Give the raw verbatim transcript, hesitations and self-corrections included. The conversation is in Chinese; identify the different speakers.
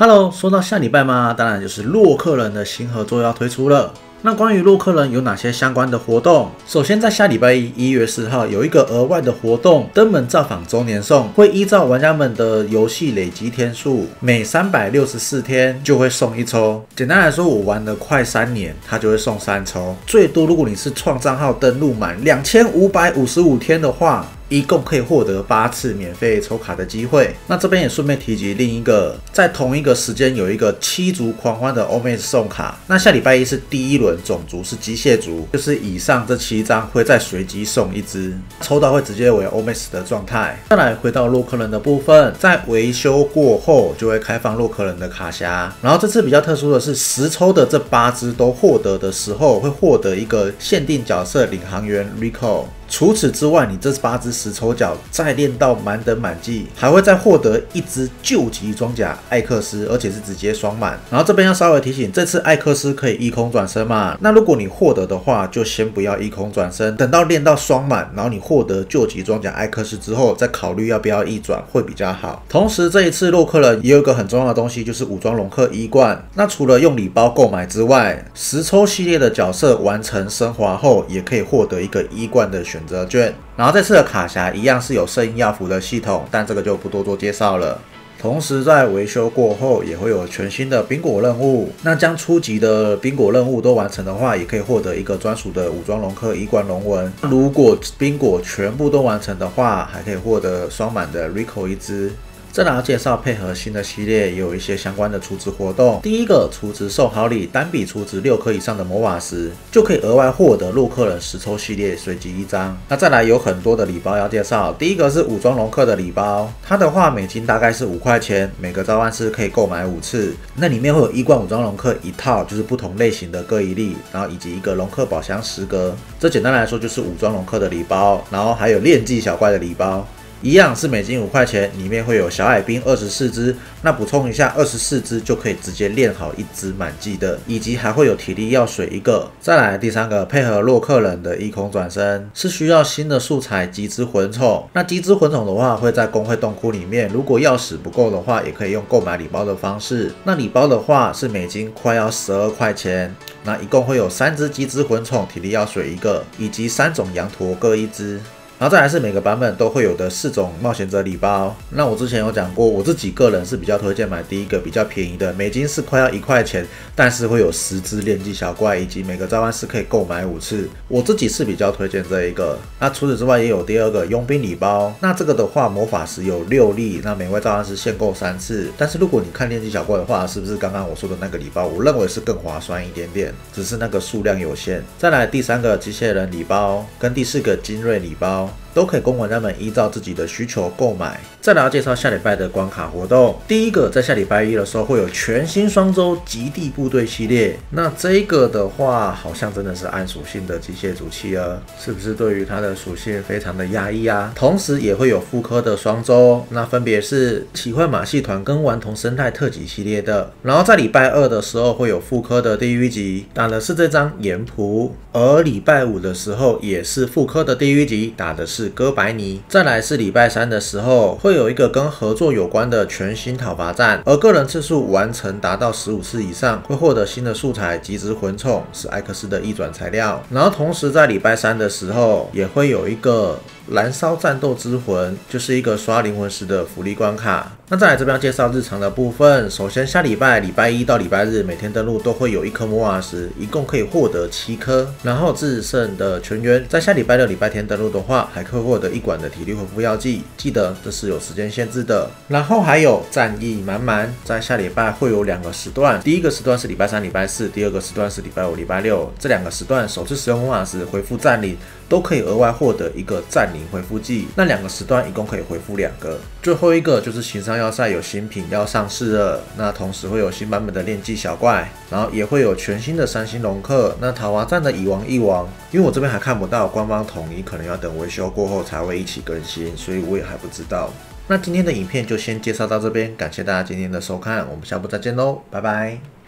Speaker 1: Hello， 说到下礼拜嘛，当然就是洛克人的新合作要推出了。那关于洛克人有哪些相关的活动？首先在下礼拜一，一月四号有一个额外的活动，登门造访周年送，会依照玩家们的游戏累积天数，每三百六十四天就会送一抽。简单来说，我玩了快三年，它就会送三抽。最多如果你是创账号登录满两千五百五十五天的话，一共可以获得八次免费抽卡的机会。那这边也顺便提及另一个，在同一个时间有一个七族狂欢的 Omex 送卡。那下礼拜一是第一轮种族是机械族，就是以上这七张会再随机送一只，抽到会直接为 Omex 的状态。再来回到洛克人的部分，在维修过后就会开放洛克人的卡匣。然后这次比较特殊的是，十抽的这八只都获得的时候，会获得一个限定角色领航员 Rico。除此之外，你这八只十抽角再练到满等满季，还会再获得一只救急装甲艾克斯，而且是直接双满。然后这边要稍微提醒，这次艾克斯可以异空转身嘛？那如果你获得的话，就先不要异空转身，等到练到双满，然后你获得救急装甲艾克斯之后，再考虑要不要异转会比较好。同时，这一次洛克人也有一个很重要的东西，就是武装龙克一冠。那除了用礼包购买之外，十抽系列的角色完成升华后，也可以获得一个一冠的选择券。然后这次的卡匣一样是有圣婴药符的系统，但这个就不多做介绍了。同时在维修过后也会有全新的冰果任务，那将初级的冰果任务都完成的话，也可以获得一个专属的武装龙克一冠龙纹。如果冰果全部都完成的话，还可以获得双满的 Rico 一只。再来要介绍配合新的系列，也有一些相关的储值活动。第一个储值送好礼，单笔储值六颗以上的魔法石，就可以额外获得洛克人十抽系列随机一张。那再来有很多的礼包要介绍，第一个是武装龙克的礼包，它的话美金大概是五块钱，每个召唤师可以购买五次。那里面会有一冠武装龙克一套，就是不同类型的各一粒，然后以及一个龙克宝箱十格。这简单来说就是武装龙克的礼包，然后还有炼技小怪的礼包。一样是美金五块钱，里面会有小矮兵二十四只，那补充一下，二十四只就可以直接练好一只满季的，以及还会有体力药水一个。再来第三个，配合洛克人的异空转身，是需要新的素材极之魂宠。那极之魂宠的话，会在公会洞窟里面，如果钥匙不够的话，也可以用购买礼包的方式。那礼包的话是美金快要十二块钱，那一共会有三只极之魂宠，体力药水一个，以及三种羊驼各一只。然后再来是每个版本都会有的四种冒险者礼包。那我之前有讲过，我自己个人是比较推荐买第一个比较便宜的，美金是快要一块钱，但是会有十只炼技小怪，以及每个召唤师可以购买五次。我自己是比较推荐这一个。那除此之外也有第二个佣兵礼包。那这个的话魔法石有六粒，那每位召唤师限购三次。但是如果你看炼技小怪的话，是不是刚刚我说的那个礼包？我认为是更划算一点点，只是那个数量有限。再来第三个机械人礼包，跟第四个精锐礼包。都可以供玩家们依照自己的需求购买。再来要介绍下礼拜的关卡活动。第一个在下礼拜一的时候会有全新双周极地部队系列，那这个的话好像真的是暗属性的机械主企鹅，是不是对于它的属性非常的压抑啊？同时也会有复刻的双周，那分别是奇幻马戏团跟顽童生态特辑系列的。然后在礼拜二的时候会有复刻的地狱级，打的是这张盐仆，而礼拜五的时候也是复刻的地狱级，打的是哥白尼。再来是礼拜三的时候会有一个跟合作有关的全新讨伐战，而个人次数完成达到十五次以上会获得新的素材极之魂宠，是艾克斯的异转材料。然后同时在礼拜三的时候也会有一个燃烧战斗之魂，就是一个刷灵魂石的福利关卡。那再来这边要介绍日常的部分，首先下礼拜礼拜一到礼拜日每天登录都会有一颗魔法石，一共可以获得七颗。然后制胜的全员在下礼拜六礼拜天登录的话，还可以获得一管的体力恢复药剂，记得这是有时间限制的。然后还有战意满满，在下礼拜会有两个时段，第一个时段是礼拜三礼拜四，第二个时段是礼拜五礼拜六。这两个时段首次使用魔法石恢复战力都可以额外获得一个战灵恢复剂，那两个时段一共可以恢复两个。最后一个就是行商要塞有新品要上市了，那同时会有新版本的炼技小怪，然后也会有全新的三星龙客。那讨伐战的蚁王一王，因为我这边还看不到官方统一，可能要等维修过后才会一起更新，所以我也还不知道。那今天的影片就先介绍到这边，感谢大家今天的收看，我们下部再见喽，拜拜。